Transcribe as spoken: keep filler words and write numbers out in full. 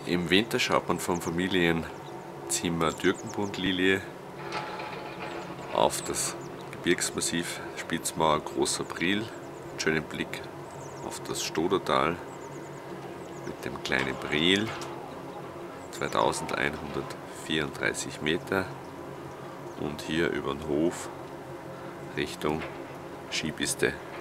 Im Winter schaut man vom Familienzimmer Türkenbundlilie auf das Gebirgsmassiv Spitzmauer Großer Priel, schönen Blick auf das Stodertal mit dem kleinen Priel, zweitausendeinhundertvierunddreißig Meter, und hier über den Hof Richtung Skipiste.